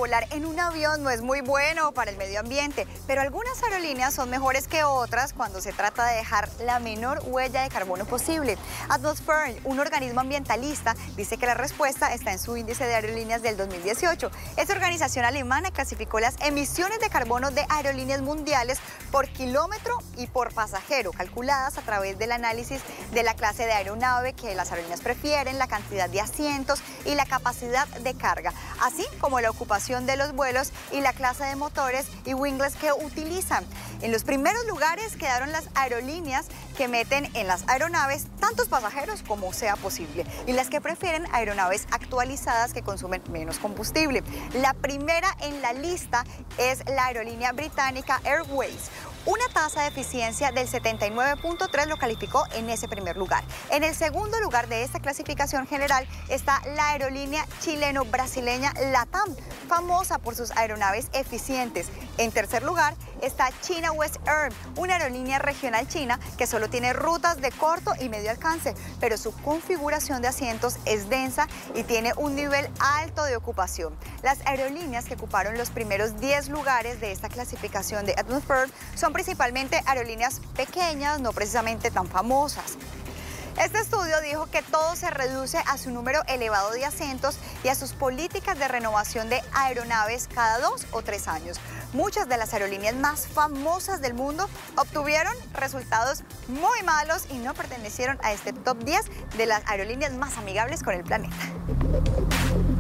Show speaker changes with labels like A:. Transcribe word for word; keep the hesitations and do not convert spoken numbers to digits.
A: volar en un avión no es muy bueno para el medio ambiente, pero algunas aerolíneas son mejores que otras cuando se trata de dejar la menor huella de carbono posible. Atmosfera, un organismo ambientalista, dice que la respuesta está en su índice de aerolíneas del dos mil dieciocho. Esta organización alemana clasificó las emisiones de carbono de aerolíneas mundiales por kilómetro y por pasajero, calculadas a través del análisis de la clase de aeronave que las aerolíneas prefieren, la cantidad de asientos y la capacidad de carga, así como la ocupación de los vuelos y la clase de motores y winglets que utilizan. En los primeros lugares quedaron las aerolíneas que meten en las aeronaves tantos pasajeros como sea posible y las que prefieren aeronaves actualizadas que consumen menos combustible. La primera en la lista es la aerolínea británica Airways. Una tasa de eficiencia del setenta y nueve punto tres lo calificó en ese primer lugar. En el segundo lugar de esta clasificación general está la aerolínea chileno-brasileña LATAM, famosa por sus aeronaves eficientes. En tercer lugar está China West Air, una aerolínea regional china que solo tiene rutas de corto y medio alcance, pero su configuración de asientos es densa y tiene un nivel alto de ocupación. Las aerolíneas que ocuparon los primeros diez lugares de esta clasificación de Atmosfera son principalmente aerolíneas pequeñas, no precisamente tan famosas. Este estudio dijo que todo se reduce a su número elevado de asientos y a sus políticas de renovación de aeronaves cada dos o tres años. Muchas de las aerolíneas más famosas del mundo obtuvieron resultados muy malos y no pertenecieron a este top diez de las aerolíneas más amigables con el planeta.